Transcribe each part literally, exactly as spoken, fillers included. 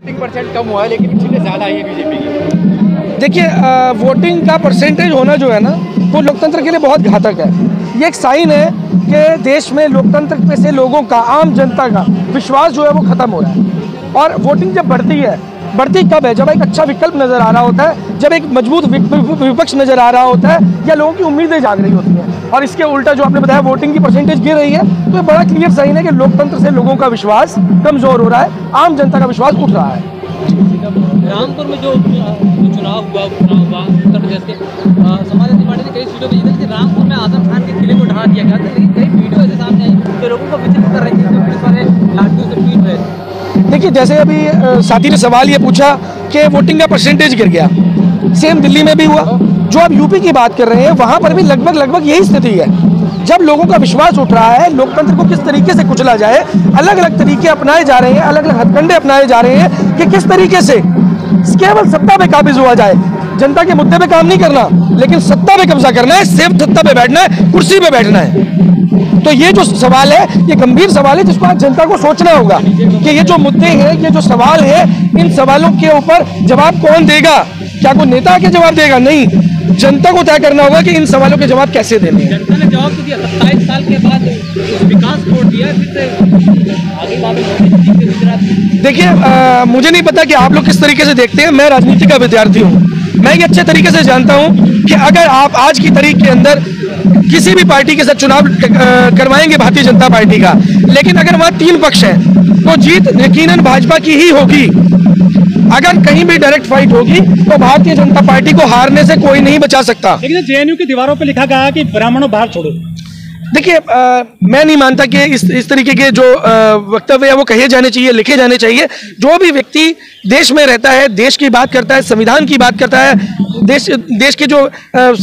Voting percent कम हुआ है लेकिन सीटें ज़्यादा आई है बीजेपी की। देखिए, वोटिंग का परसेंटेज होना जो है ना, वो लोकतंत्र के लिए बहुत घातक है। ये एक साइन है कि देश में लोकतंत्र पे से लोगों का, आम जनता का विश्वास जो है वो ख़त्म हो रहा है। और वोटिंग जब बढ़ती है, बढ़ती कब है? जब एक अच्छा विकल्प नज़र आ रहा होता है, जब एक मजबूत विपक्ष नज़र आ रहा होता है, या लोगों की उम्मीदें जाग रही होती हैं। और इसके उल्टा जो आपने बताया वोटिंग की परसेंटेज गिर रही है, तो ये बड़ा क्लियर साइन है कि लोकतंत्र से लोगों का विश्वास कमज़ोर हो रहा है, आम जनता का विश्वास उठ रहा है। रामपुर में जो चुनाव हुआ चुनाव हुआ उत्तर प्रदेश के समाजवादी पार्टी ने कई सीटों पर जीता, लेकिन रामपुर में आजम खान के किले को ढहा दिया गया था। लेकिन कई वीडियो ऐसे सामने आई जो लोगों को विचलित कर रही थी, जो पुलिस वाले लाठियों से पीट रहे थे। देखिए, जैसे अभी साथी ने सवाल ये पूछा कि वोटिंग का परसेंटेज गिर गया, सेम दिल्ली में भी हुआ। जो आप यूपी की बात कर रहे हैं, वहाँ पर भी लगभग लगभग यही स्थिति है। जब लोगों का विश्वास उठ रहा है, लोकतंत्र को किस तरीके से कुचला जाए, अलग अलग तरीके अपनाए जा रहे हैं, अलग अलग हथकंडे अपनाए जा रहे हैं कि किस तरीके से केवल सत्ता पे काबिज हुआ जाए। जनता के मुद्दे पे काम नहीं करना, लेकिन सत्ता पे कब्जा करना है, सिर्फ सत्ता पे बैठना है, कुर्सी पे बैठना है। तो ये जो सवाल है, ये गंभीर सवाल है जिसको आज जनता को सोचना होगा कि ये जो मुद्दे हैं, ये जो सवाल है, इन सवालों के ऊपर जवाब कौन देगा? क्या कोई नेता के जवाब देगा? नहीं, जनता को तय करना होगा कि इन सवालों के जवाब कैसे देने हैं। जनता ने जवाब तो दिया, सत्ताईस साल के बाद विकास छोड़ दिया, फिर से आगे बात। देखिए, मुझे नहीं पता कि आप लोग किस तरीके से देखते हैं। मैं राजनीति का विद्यार्थी हूँ, मैं ये अच्छे तरीके से जानता हूँ कि अगर आप आज की तारीख के अंदर किसी भी पार्टी के साथ चुनाव करवाएंगे, भारतीय जनता पार्टी का, लेकिन अगर वहाँ तीन पक्ष हैं, तो जीत यकीनन भाजपा की ही होगी। अगर कहीं भी डायरेक्ट फाइट होगी तो भारतीय जनता पार्टी को हारने से कोई नहीं बचा सकता। लेकिन जेएनयू की दीवारों पर लिखा गया कि ब्राह्मणों बाहर छोड़ो। देखिए, मैं नहीं मानता कि इस इस तरीके के जो वक्तव्य है वो कहे जाने चाहिए, लिखे जाने चाहिए। जो भी व्यक्ति देश में रहता है, देश की बात करता है, संविधान की बात करता है, देश देश के जो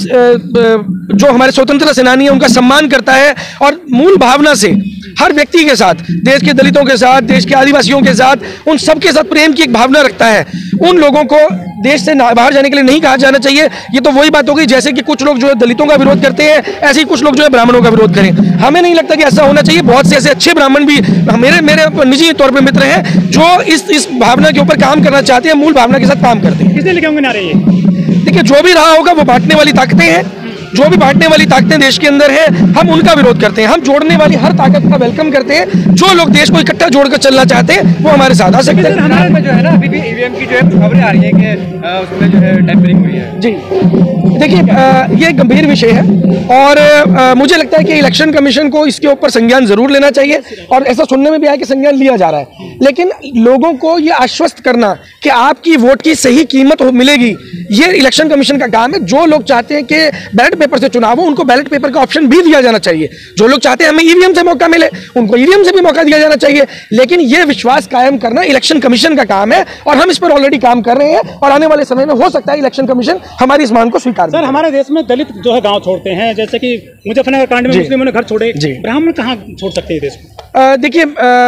जो हमारे स्वतंत्रता सेनानी हैं उनका सम्मान करता है, और मूल भावना से हर व्यक्ति के साथ, देश के दलितों के साथ, देश के आदिवासियों के साथ, उन सब के साथ प्रेम की एक भावना रखता है, उन लोगों को देश से बाहर जाने के लिए नहीं कहा जाना चाहिए। ये तो वही बात हो गई जैसे कि कुछ लोग जो है दलितों का विरोध करते हैं, ऐसे ही कुछ लोग जो है ब्राह्मणों का विरोध करें। हमें नहीं लगता कि ऐसा होना चाहिए। बहुत से ऐसे अच्छे ब्राह्मण भी मेरे मेरे निजी तौर पर मित्र हैं जो इस इस भावना के ऊपर काम करना चाहते हैं, मूल भावना के साथ काम करते हैं। किसने लिखे होंगे नारे ये? देखिए, जो भी रहा होगा वो बांटने वाली ताकतें हैं, जो भी बांटने वाली ताकतें देश के अंदर है, हम उनका विरोध करते हैं। हम जोड़ने वाली हर ताकत का वेलकम करते हैं। जो लोग देश को इकट्ठा जोड़कर चलना चाहते हैं वो हमारे साथ आ सकते हैं। हमारे में जो है ना, अभी भी ईवीएम की जो है खबरें आ रही हैं कि उसमें जो है टेम्परिंग हुई है। जी, देखिए, ये गंभीर विषय है, और आ, मुझे लगता है कि इलेक्शन कमीशन को इसके ऊपर संज्ञान जरूर लेना चाहिए, और ऐसा सुनने में भी आया कि संज्ञान लिया जा रहा है। लेकिन लोगों को ये आश्वस्त करना कि आपकी वोट की सही कीमत मिलेगी, ये इलेक्शन कमीशन का काम है। जो लोग चाहते हैं कि बैलेट पेपर से चुनाव हो, उनको बैलेट पेपर का ऑप्शन भी दिया जाना चाहिए। जो लोग चाहते हैं हमें ईवीएम से मौका मिले, उनको ईवीएम से भी मौका दिया जाना चाहिए। लेकिन ये विश्वास कायम करना इलेक्शन कमीशन का काम है, और हम इस पर ऑलरेडी काम कर रहे हैं, और आने वाले समय में हो सकता है इलेक्शन कमीशन हमारी इस मांग को स्वीकार करे। सर, हमारे देश में दलित जो है गांव छोड़ते हैं, जैसे कि मुजफ्फरनगर कांड में मुस्लिमों ने घर छोड़े, ब्राह्मण कहाँ छोड़ सकते हैं देश को? देखिए,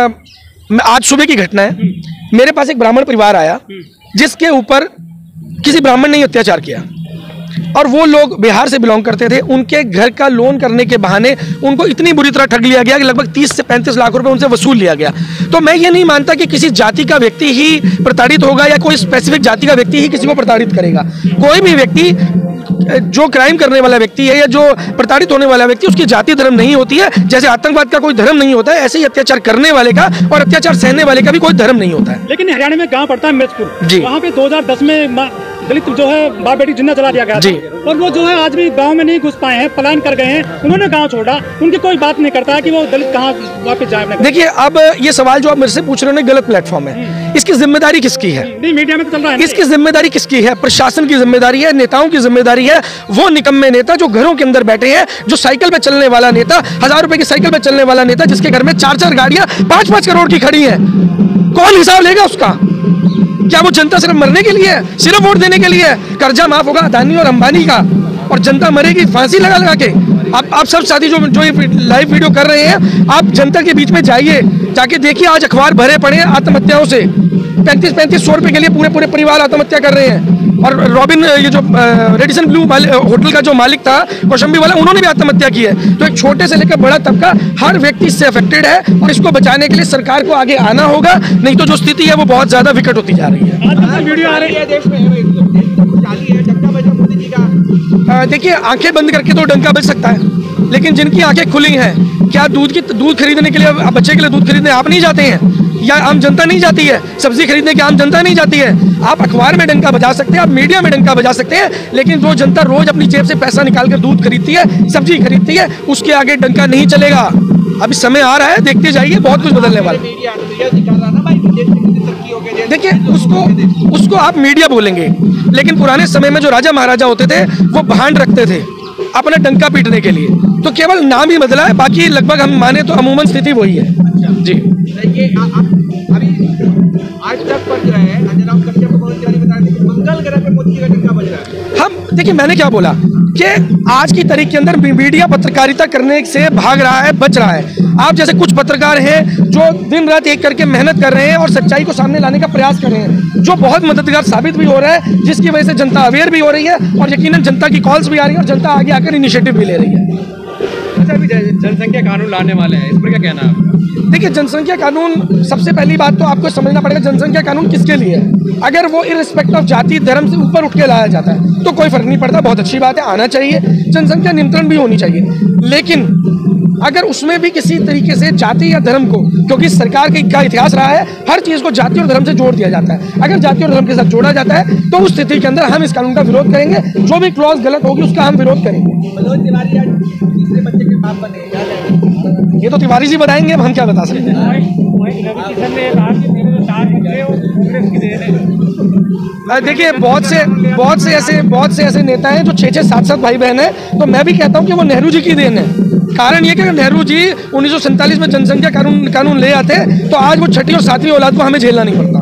आज सुबह की घटना है, मेरे पास एक ब्राह्मण परिवार आया जिसके ऊपर किसी ब्राह्मण ने अत्याचार किया, और वो लोग बिहार से बिलोंग करते थे। उनके घर का लोन करने के बहाने उनको इतनी बुरी तरह ठग लिया गया कि लगभग तीस से पैंतीस लाख रुपए उनसे वसूल लिया गया। तो मैं ये नहीं मानता कि किसी जाति का व्यक्ति ही प्रताड़ित होगा, या कोई स्पेसिफिक जाति का व्यक्ति ही किसी को प्रताड़ित करेगा। कोई भी व्यक्ति जो क्राइम करने वाला व्यक्ति है, या जो प्रताड़ित होने वाला व्यक्ति, उसकी जाति धर्म नहीं होती है। जैसे आतंकवाद का कोई धर्म नहीं होता है, ऐसे ही अत्याचार करने वाले का और अत्याचार सहने वाले का भी कोई धर्म नहीं होता है। लेकिन हरियाणा में गांव पड़ता है मिर्चपुर, जी, वहाँ पे दो हज़ार दस में दलित जो है बाप बेटी जिन्ना जला दिया गया, और वो जो है आज भी गांव में नहीं घुस पाए हैं, पलायन कर गए हैं। उन्होंने गांव छोड़ा, उनकी कोई बात नहीं करता है कि वो दलित कहाँ वापस जाए। देखिए, अब ये सवाल जो आप मेरे से पूछ रहे हो, गलत प्लेटफॉर्म है। इसकी जिम्मेदारी किसकी है? नहीं, मीडिया में तो चल रहा है। इसकी जिम्मेदारी किसकी है? प्रशासन की जिम्मेदारी है, नेताओं की जिम्मेदारी है। वो निकम्मे नेता जो घरों के अंदर बैठे हैं, जो साइकिल पे चलने वाला नेता, हजार रुपए की साइकिल पे चलने वाला नेता, जिसके घर में चार चार गाड़ियां पांच पांच करोड़ की खड़ी हैं, कौन हिसाब लेगा उसका? क्या वो जनता सिर्फ मरने के लिए है, सिर्फ वोट देने के लिए है? कर्जा माफ होगा अदानी और अंबानी का, और जनता मरेगी फांसी लगा लगा के। आप आप सब साथी जो जो ये लाइव वीडियो कर रहे हैं, आप जनता के बीच में जाइए, जाके देखिए, आज अखबार भरे पड़े हैं आत्महत्याओं से। पैंतीस पैंतीस सौ रुपए के लिए पूरे पूरे परिवार आत्महत्या कर रहे हैं। और रॉबिन ये जो रेडिसन ब्लू होटल का जो मालिक था कौशंबी वाला, उन्होंने भी आत्महत्या की है। तो एक छोटे से लेकर बड़ा तबका हर व्यक्ति इससे अफेक्टेड है और इसको बचाने के लिए सरकार को आगे आना होगा, नहीं तो जो स्थिति है वो बहुत ज्यादा विकट होती जा रही है। वीडियो आ रही है देश में, देखिए, आंखें बंद करके तो डंका बज सकता है, लेकिन जिनकी आंखें खुली हैं, क्या दूध की दूध खरीदने के लिए बच्चे के लिए दूध खरीदने आप नहीं जाते हैं, या आम जनता नहीं जाती है? सब्जी खरीदने की आम जनता नहीं जाती है? आप अखबार में डंका बजा सकते हैं, आप मीडिया में डंका बजा सकते हैं, लेकिन जो जनता रोज अपनी जेब से पैसा निकाल कर दूध खरीदती है, सब्जी खरीदती है, उसके आगे डंका नहीं चलेगा। अभी समय आ रहा है, देखते जाइए, बहुत कुछ बदलने वाला है। देखिए, उसको उसको आप मीडिया बोलेंगे, लेकिन पुराने समय में जो राजा महाराजा होते थे वो भांड रखते थे अपना डंका पीटने के लिए, तो केवल नाम ही बदला है, बाकी लगभग हम माने तो अमूमन स्थिति वही है। जी, ये अभी आज तक बज रहा है, अंजनाम कश्यप को बता रहे मंगल ग्रह पे मोदी जी का डंका बज रहा है। हम देखिए, मैंने क्या बोला कि आज की तारीख के अंदर मीडिया पत्रकारिता करने से भाग रहा है, बच रहा है। आप जैसे कुछ पत्रकार हैं जो दिन रात एक करके मेहनत कर रहे हैं और सच्चाई को सामने लाने का प्रयास कर रहे हैं, जो बहुत मददगार साबित भी हो रहा है, जिसकी वजह से जनता अवेयर भी हो रही है और यकीनन जनता की कॉल्स भी आ रही है और जनता आगे आकर इनिशिएटिव भी ले रही है। अच्छा, अभी जनसंख्या कानून लाने वाले हैं, इस पर क्या कहना है आपका? देखिए, जनसंख्या कानून, सबसे पहली बात तो आपको समझना पड़ेगा जनसंख्या कानून किसके लिए है। अगर वो इर्रिस्पेक्ट ऑफ जाति धर्म से ऊपर उठ के लाया जाता है तो कोई फर्क नहीं पड़ता, बहुत अच्छी बात है, आना चाहिए, जनसंख्या नियंत्रण भी होनी चाहिए। लेकिन अगर उसमें भी किसी तरीके से जाति या धर्म को, क्योंकि सरकार का इतिहास रहा है हर चीज़ को जाति और धर्म से जोड़ दिया जाता है, अगर जाति और धर्म के साथ जोड़ा जाता है तो उस स्थिति के अंदर हम इस कानून का विरोध करेंगे। जो भी क्लॉज गलत होगी उसका हम विरोध करेंगे। मनोज तिवारी आज तीसरे बच्चे के बाप बने, ये तो तिवारी जी बताएंगे, हम क्या बता सकते हैं। देखिए, बहुत से बहुत से ऐसे बहुत से ऐसे नेता हैं जो छः छः सात सात भाई बहन हैं, तो मैं भी कहता हूं कि वो नेहरू जी की देन है। कारण ये कि अगर नेहरू जी उन्नीस सौ सैंतालीस में जनसंख्या कानून कानून ले आते तो आज वो छठी और सातवीं औलाद को हमें झेलना नहीं पड़ता।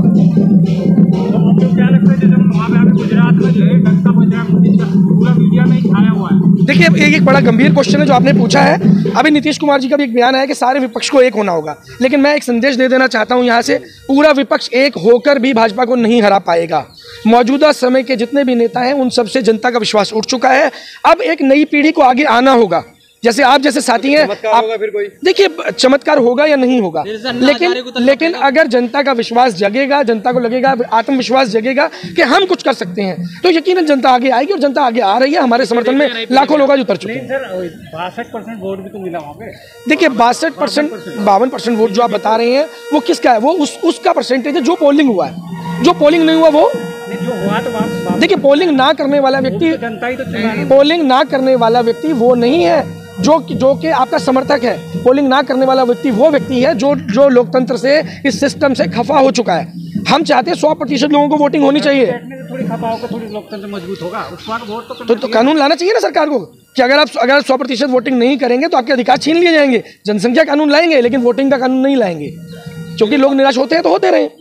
देखिए, एक एक बड़ा गंभीर क्वेश्चन है जो आपने पूछा है। अभी नीतीश कुमार जी का भी एक बयान आया कि सारे विपक्ष को एक होना होगा, लेकिन मैं एक संदेश दे देना चाहता हूं यहाँ से, पूरा विपक्ष एक होकर भी भाजपा को नहीं हरा पाएगा। मौजूदा समय के जितने भी नेता हैं उन सबसे जनता का विश्वास उठ चुका है। अब एक नई पीढ़ी को आगे आना होगा, जैसे आप जैसे साथी हैं, आप फिर कोई देखिए चमत्कार होगा या नहीं होगा, लेकिन लेकिन अगर जनता का विश्वास जगेगा, जनता को लगेगा, आत्मविश्वास जगेगा कि हम कुछ कर सकते हैं, तो यकीनन जनता आगे आएगी और जनता आगे आ रही है। हमारे समर्थन में लाखों लोग आज उतर चुके हैं। बासठ परसेंट वोट भी तो मिला वहाँ पे। देखिए, बासठ परसेंट बावन परसेंट वोट जो आप बता रहे हैं वो किसका है? वो उस उसका परसेंटेज है जो पोलिंग हुआ है। जो पोलिंग नहीं हुआ वो जो हुआ तो देखिए, पोलिंग ना करने वाला व्यक्ति जनता ही तो पोलिंग ना करने वाला व्यक्ति वो नहीं है जो जो कि आपका समर्थक है। पोलिंग ना करने वाला व्यक्ति वो व्यक्ति है जो जो लोकतंत्र से, इस सिस्टम से खफा हो चुका है। हम चाहते हैं सौ प्रतिशत लोगों को वोटिंग होनी चाहिए, थोड़ी खफा होकर थोड़ी लोकतंत्र मजबूत होगा, उसके बाद वोट तो, तो, तो कानून लाना चाहिए ना सरकार को कि अगर आप अगर सौ प्रतिशत वोटिंग नहीं करेंगे तो आपके अधिकार छीन लिए जाएंगे। जनसंख्या कानून लाएंगे लेकिन वोटिंग का कानून नहीं लाएंगे, क्योंकि लोग निराश होते हैं तो होते रहे।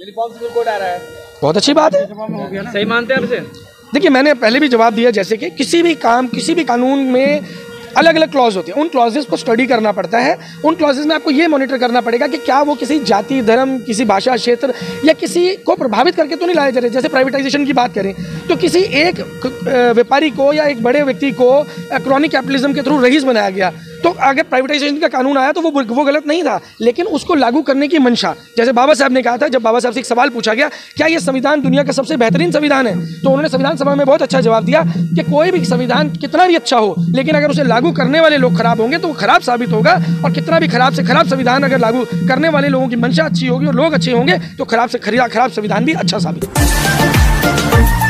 बहुत अच्छी बात है, सही मानते हैं आपसे। देखिए, मैंने पहले भी जवाब दिया, जैसे कि किसी भी काम किसी भी कानून में अलग अलग क्लॉज होते हैं, उन क्लॉजेस को स्टडी करना पड़ता है। उन क्लॉजेस में आपको ये मॉनिटर करना पड़ेगा कि क्या वो किसी जाति, धर्म, किसी भाषा, क्षेत्र या किसी को प्रभावित करके तो नहीं लाए जा रहे। जैसे प्राइवेटाइजेशन की बात करें तो किसी एक व्यापारी को या एक बड़े व्यक्ति को क्रॉनिक कैपिटलिज्म के थ्रू रईस बनाया गया, तो अगर प्राइवेटाइजेशन का कानून आया तो वो वो गलत नहीं था, लेकिन उसको लागू करने की मंशा, जैसे बाबा साहब ने कहा था, जब बाबा साहब से एक सवाल पूछा गया क्या ये संविधान दुनिया का सबसे बेहतरीन संविधान है, तो उन्होंने संविधान सभा में बहुत अच्छा जवाब दिया कि कोई भी संविधान कितना भी अच्छा हो, लेकिन अगर उसे लागू करने वाले लोग खराब होंगे तो वो खराब साबित होगा, और कितना भी खराब से खराब संविधान अगर लागू करने वाले लोगों की मंशा अच्छी होगी और लोग अच्छे होंगे तो खराब से खराब संविधान भी अच्छा साबित होगा।